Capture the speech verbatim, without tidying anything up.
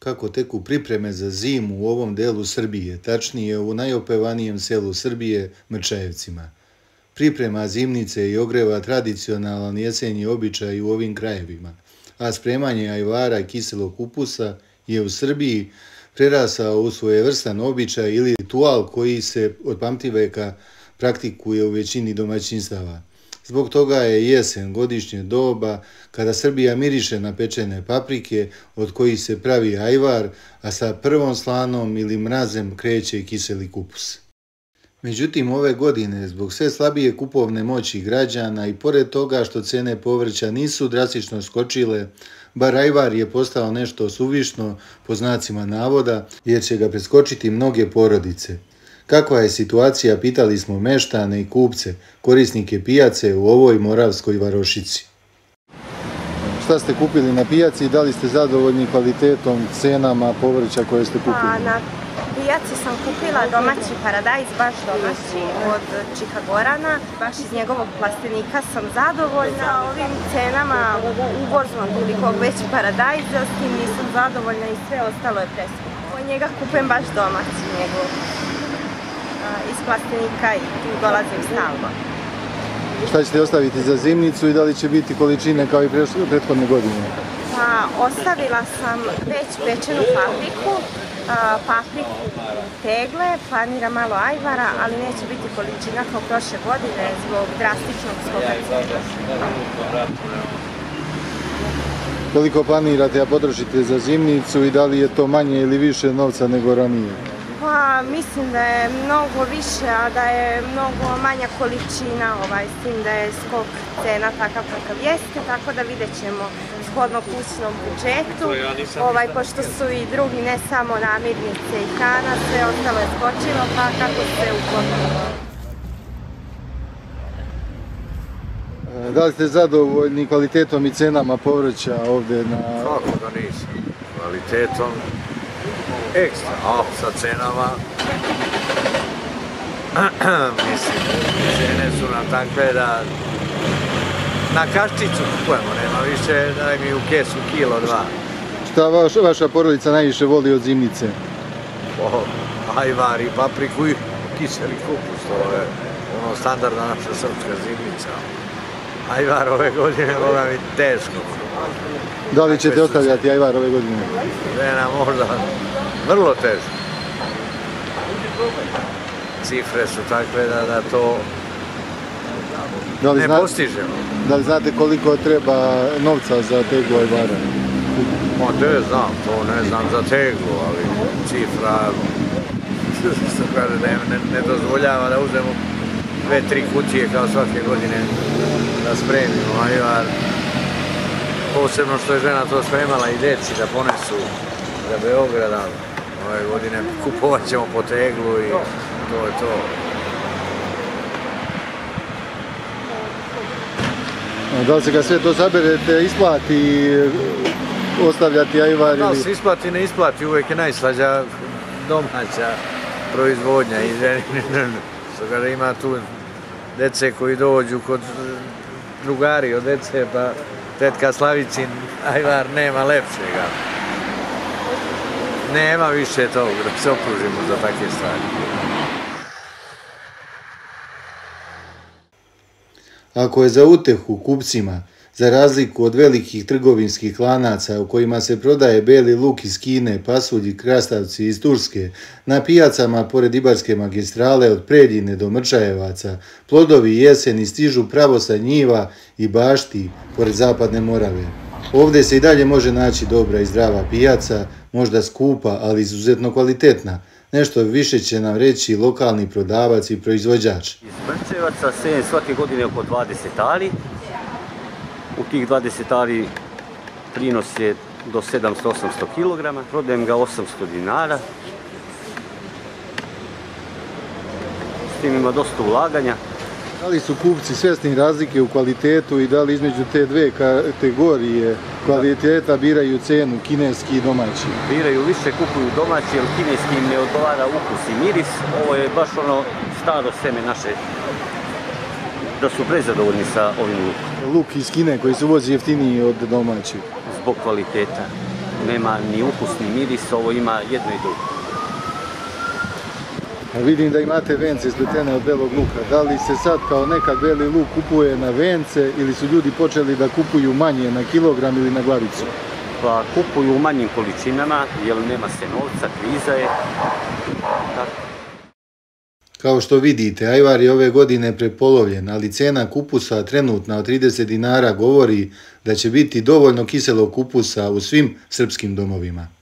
kako teku pripreme za zimu u ovom delu Srbije, tačnije u najopevanijem selu Srbije, Mrčajevcima. Priprema zimnice i ogreva tradicionalan jesenji običaj u ovim krajevima, a spremanje ajvara i kiselog kupusa je u Srbiji prerasao u svojevrstan običaj ili ritual koji se od pamtiveka praktikuje u većini domaćinstava. Zbog toga je jesen godišnje doba kada Srbija miriše na pečene paprike od kojih se pravi ajvar, a sa prvom slanom ili mrazem kreće i kiseli kupus. Međutim, ove godine, zbog sve slabije kupovne moći građana i pored toga što cene povrća nisu drastično skočile, bar ajvar je postao nešto suvišno po znacima navoda, jer će ga preskočiti mnoge porodice. Kakva je situacija, pitali smo meštane i kupce, korisnike pijace u ovoj Moravskoj varošici. Šta ste kupili na pijaci i da li ste zadovoljni kvalitetom, cenama povrća koje ste kupili? Pa, na pijaci sam kupila domaći paradajz, baš domaći, od Čikagorana. Baš iz njegovog plastenika sam zadovoljna. Ovim cenama uvozom toliko veći paradajz, s tim nisam zadovoljna i sve ostalo je preskupo. Njega kupujem baš domaći, njegov iz plastenika i tu dolazim stalno. Šta ćete ostaviti za zimnicu i da li će biti količine kao i prethodne godine? Pa, ostavila sam već pečenu papriku, papriku tegle, planiram malo ajvara, ali neće biti količina kao prošle godine zbog drastičnog skoka cena. Koliko planirate da potrošite za zimnicu i da li je to manje ili više novca nego ranije? Pa, mislim da je mnogo više, a da je mnogo manja količina, ovaj, s tim da je skok cena takav kakav jeste, tako da vidjet ćemo shodno kućnom budžetu, ovaj, pošto su i drugi, ne samo namirnice i hrana, sve ostalo je skočilo, pa kako se uklopilo. Da li ste zadovoljni kvalitetom i cenama povrća ovdje na... Kako da nisam, kvalitetom ekstra, a sa cenama, mislim, cene su nam takve da na kaščicu kupujemo, nema više da mi u kesu kilo, dva. Šta vaš, vaša porodica najviše voli od zimnice? O, ajvar i papriku i kiseli kupus, to je ono standardna naša srpska zimnica. Ajvar ove godine moga mi teško. Da li ćete ostavljati ajvar ove godine? Ne, na možda vrlo teško. Cifre su takve da, da to da li ne zna, postižemo. Da li znate koliko treba novca za teglu ajvara? Ma ne znam, to ne znam za teglu, ali cifra što kaže, ne, ne, ne dozvoljava da uzmemo dve, tri kutije kao svake godine da spremimo ajvar. Posebno što je žena to spremala i deci da ponesu za Beograda. Ove godine kupovat ćemo po teglu i to je to. Da li se ga sve to saberete, isplati, ostavljati ajvar ili... Da li se isplati, ne isplati, uvijek je najslađa domaća proizvodnja. Što kaže, ima tu dece koji dođu kod drugari od dece, pa tetka Slavicin ajvar nema lepšega. Nema više toga da se opružimo za takve stvari. Ako je za utehu kupcima, za razliku od velikih trgovinskih lanaca u kojima se prodaje beli luk iz Kine, pasulj i krastavci iz Turske, na pijacama pored Ibarske magistrale od Preljine do Mrčajevaca, plodovi jeseni stižu pravo sa njiva i bašti pored Zapadne Morave. Ovdje se i dalje može naći dobra i zdrava pijaca, možda skupa, ali izuzetno kvalitetna. Nešto više će nam reći lokalni prodavac i proizvođač. Iz Mrčajevaca sejem svake godine oko dvadeset ari. U tih dvadeset ari prinos je do sedamsto do osamsto kilograma. Prodajem ga osamsto dinara. S tim ima dosta ulaganja. Da li su kupci svjesni razlike u kvalitetu i da li između te dve kategorije kvaliteta biraju cenu, kineski i domaći? Biraju više, kupuju domaći, jer kineski im ne odgovara ukus i miris. Ovo je baš ono staro seme naše, da su prezadovoljni sa ovim lukom. Luk iz Kine koji se uvozi jeftiniji od domaćih? Zbog kvaliteta. nema ni ukus ni miris, ovo ima jedno i drugo. Vidim da imate vence spletene od belog luka. Da li se sad kao nekad beli luk kupuje na vence ili su ljudi počeli da kupuju manje na kilogram ili na glavicu? Pa kupuju u manjim količinama jer nema se novca, kriza je. Tako. Kao što vidite, ajvar je ove godine prepolovljen, ali cena kupusa trenutna od trideset dinara govori da će biti dovoljno kiselog kupusa u svim srpskim domovima.